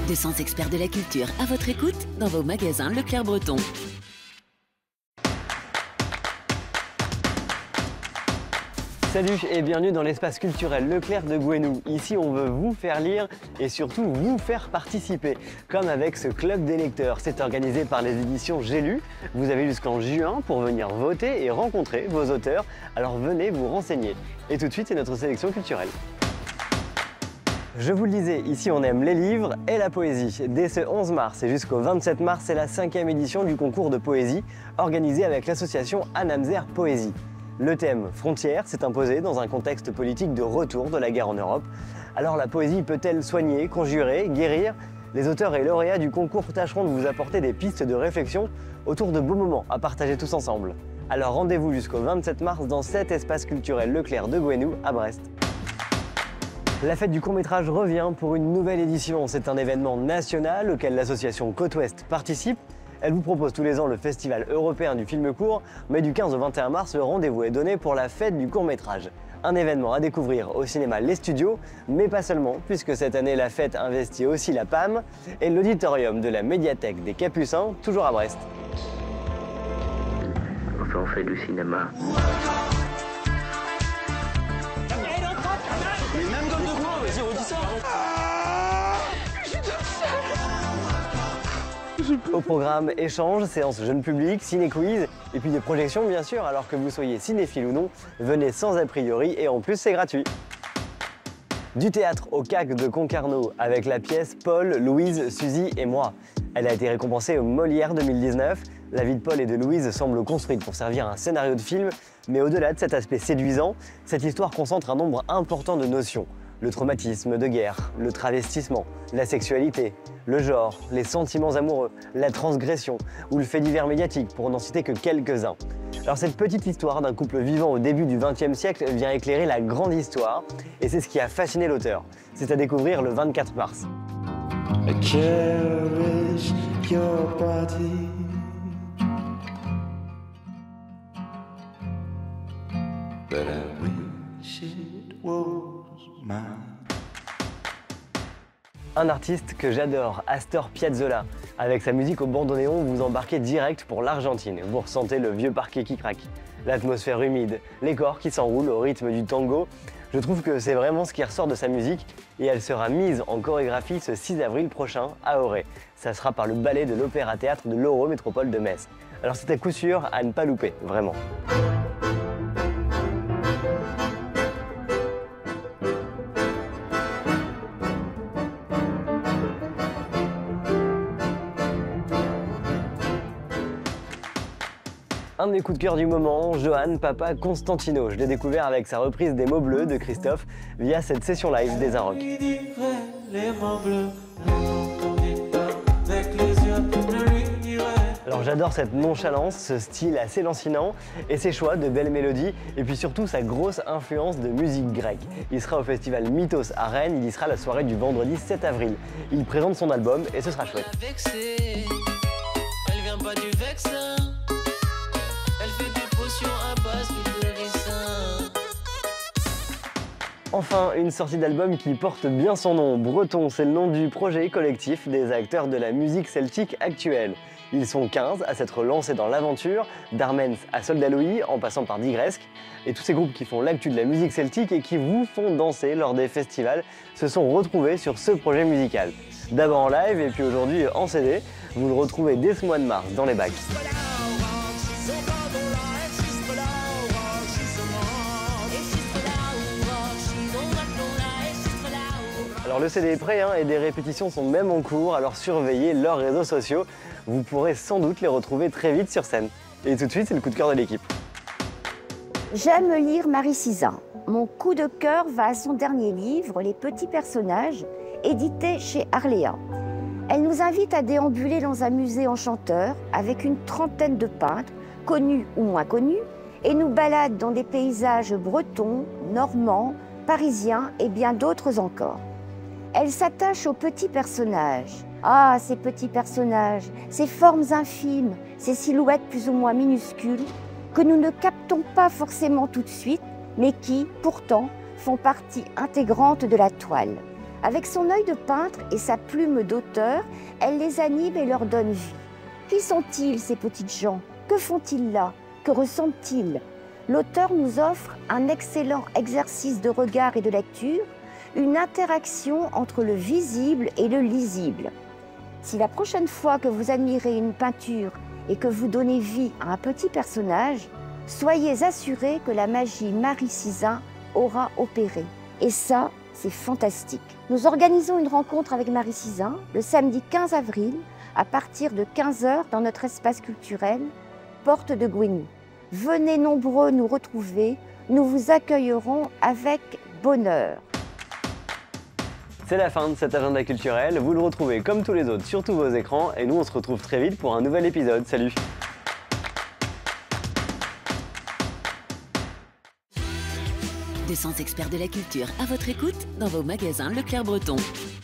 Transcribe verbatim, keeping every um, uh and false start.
deux cents experts de la culture à votre écoute dans vos magasins Leclerc Breton. Salut et bienvenue dans l'espace culturel Leclerc de Gouesnou. Ici, on veut vous faire lire et surtout vous faire participer, comme avec ce club des lecteurs. C'est organisé par les éditions J'ai lu. Vous avez jusqu'en juin pour venir voter et rencontrer vos auteurs. Alors venez vous renseigner. Et tout de suite, c'est notre sélection culturelle. Je vous le disais, ici on aime les livres et la poésie. Dès ce onze mars et jusqu'au vingt-sept mars, c'est la cinquième édition du concours de poésie organisé avec l'association Anamzer Poésie. Le thème Frontières s'est imposé dans un contexte politique de retour de la guerre en Europe. Alors la poésie peut-elle soigner, conjurer, guérir? Les auteurs et lauréats du concours tâcheront de vous apporter des pistes de réflexion autour de beaux moments à partager tous ensemble. Alors rendez-vous jusqu'au vingt-sept mars dans cet espace culturel Leclerc de Gouesnou à Brest. La fête du court-métrage revient pour une nouvelle édition. C'est un événement national auquel l'association Côte-Ouest participe. Elle vous propose tous les ans le Festival européen du film court, mais du quinze au vingt et un mars, le rendez-vous est donné pour la fête du court-métrage. Un événement à découvrir au cinéma Les Studios, mais pas seulement, puisque cette année la fête investit aussi la P A M et l'auditorium de la médiathèque des Capucins, toujours à Brest. Enfin, on fait du cinéma. Au programme, échanges, séances jeunes publics, ciné-quiz et puis des projections bien sûr, alors que vous soyez cinéphile ou non, venez sans a priori et en plus c'est gratuit. Du théâtre au C A C de Concarneau avec la pièce Paul, Louise, Suzy et moi. Elle a été récompensée au Molière deux mille dix-neuf. La vie de Paul et de Louise semble construite pour servir un scénario de film, mais au-delà de cet aspect séduisant, cette histoire concentre un nombre important de notions. Le traumatisme de guerre, le travestissement, la sexualité, le genre, les sentiments amoureux, la transgression ou le fait divers médiatique, pour n'en citer que quelques-uns. Alors cette petite histoire d'un couple vivant au début du vingtième siècle vient éclairer la grande histoire, et c'est ce qui a fasciné l'auteur. C'est à découvrir le vingt-quatre mars. I cherish your body. But I wish it was mine. Un artiste que j'adore, Astor Piazzolla. Avec sa musique au bandoneon, vous embarquez direct pour l'Argentine. Vous ressentez le vieux parquet qui craque, l'atmosphère humide, les corps qui s'enroulent au rythme du tango. Je trouve que c'est vraiment ce qui ressort de sa musique et elle sera mise en chorégraphie ce six avril prochain à Auray. Ça sera par le ballet de l'Opéra-Théâtre de l'Eurométropole de Metz. Alors c'est à coup sûr à ne pas louper, vraiment. Un de mes coups de cœur du moment, Johan Papa Constantino. Je l'ai découvert avec sa reprise des mots bleus de Christophe via cette session live des Arocs. Alors j'adore cette nonchalance, ce style assez lancinant et ses choix de belles mélodies et puis surtout sa grosse influence de musique grecque. Il sera au festival Mythos à Rennes, il y sera la soirée du vendredi sept avril. Il présente son album et ce sera chouette. Elle vient pas du vexin. Enfin, une sortie d'album qui porte bien son nom. Breton, c'est le nom du projet collectif des acteurs de la musique celtique actuelle. Ils sont quinze à s'être lancés dans l'aventure, d'Armens à Soldaloï, en passant par Digresque. Et tous ces groupes qui font l'actu de la musique celtique et qui vous font danser lors des festivals se sont retrouvés sur ce projet musical. D'abord en live et puis aujourd'hui en C D. Vous le retrouvez dès ce mois de mars dans les bacs. Alors le C D est prêt hein, et des répétitions sont même en cours, alors surveillez leurs réseaux sociaux. Vous pourrez sans doute les retrouver très vite sur scène. Et tout de suite, c'est le coup de cœur de l'équipe. J'aime lire Marie Sizun. Mon coup de cœur va à son dernier livre, Les petits personnages, édité chez Arléa. Elle nous invite à déambuler dans un musée enchanteur avec une trentaine de peintres, connus ou moins connus, et nous balade dans des paysages bretons, normands, parisiens et bien d'autres encore. Elle s'attache aux petits personnages. Ah, ces petits personnages, ces formes infimes, ces silhouettes plus ou moins minuscules, que nous ne captons pas forcément tout de suite, mais qui, pourtant, font partie intégrante de la toile. Avec son œil de peintre et sa plume d'auteur, elle les anime et leur donne vie. Qui sont-ils, ces petites gens? Que font-ils là? Que ressentent-ils? L'auteur nous offre un excellent exercice de regard et de lecture, une interaction entre le visible et le lisible. Si la prochaine fois que vous admirez une peinture et que vous donnez vie à un petit personnage, soyez assurés que la magie Marie Sizun aura opéré. Et ça, c'est fantastique. Nous organisons une rencontre avec Marie Sizun le samedi quinze avril à partir de quinze heures dans notre espace culturel, porte de Gouesnou. Venez nombreux nous retrouver, nous vous accueillerons avec bonheur. C'est la fin de cet agenda culturel, vous le retrouvez comme tous les autres sur tous vos écrans et nous on se retrouve très vite pour un nouvel épisode. Salut! deux cents experts de la culture à votre écoute dans vos magasins Leclerc Breton.